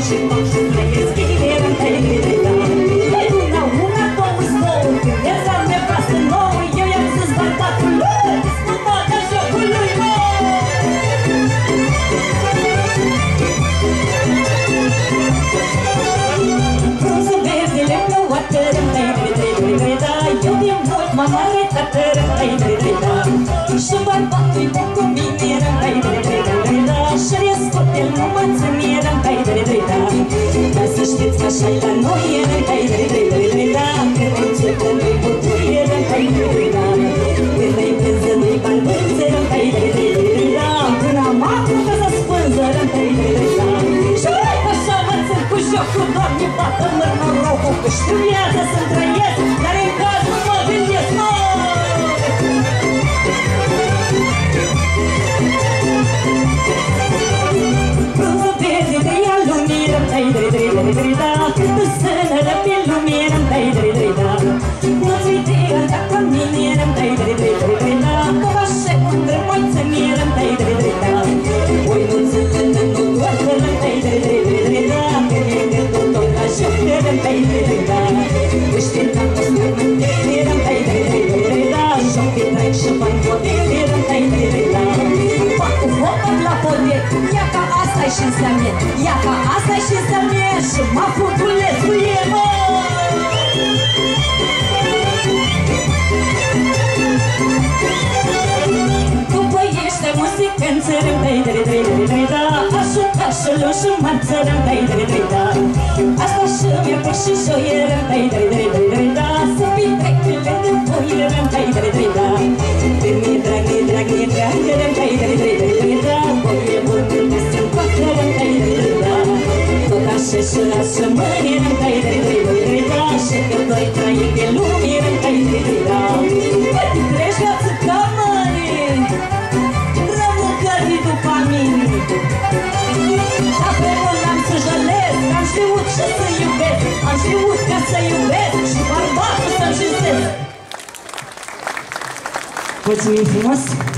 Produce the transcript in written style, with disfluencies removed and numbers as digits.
și fac și trăiesc eram tăi-da. Una, una, două, două, când eram nevastă nouă, eu i-am zis bărbatului, nu bată jocului, mă! Frunză verdele plouată, tăi-da, eu din mult m-am arătat, tăi-da. Și bărbatul-i bun cu mine, tăi-da, și restul el nu mă ține, tăi-da. Dar să știți că așa-i la noi, tăi-da, când nu țucă nu-i bucurie, tăi-da. Când nu-i vânză, nu-i bani vânză, tăi-da. Când am acum că să spânză, tăi-da. Și așa mă țin cu jocul, Doamne, bată-mă norocul, că știu viața să-mi trăiesc, dar în caz nu mă gândesc, mă! Frunză verde de ea lumină, tăi-da, când tu sânără pe lumină, tăi-da. Nu-ți uite dacă mine, tăi-da, că așa mândră moiță mie, tăi-da. Oi nu țălână, nu doară, tăi-da, că e gândul tot la jocără, tăi-da. Ăștia n-am păstrat mântere, tăi-da, joc de trec și bani potere, tăi-da. Fac cu foc la poder, ia ca asta-i și înseamnă, ia ca asta-i și înseamnă, și mă furculesc cu el, mă! După ește muzică în țără, tăi-da, ajută-și-l și mă țără, tăi-da. Asta și mi-a pus și joieră, tăi-da, să petrecele de foieră, tăi-da. Când mi-e drag, mi-e drag, mi-e drag, tăi-da, voie bună să-mi facă, tăi-da. Tot așa și lasă mâine, tăi-da, și că doi trăi pe lume, tăi-da. Păi treci viață ca mare, rămâncări după mine. Dar pe mult am să jălesc, am știut și să iubesc, am știut ca să iubesc și bărbatul să-mi jistesc. Mulțumim frumos!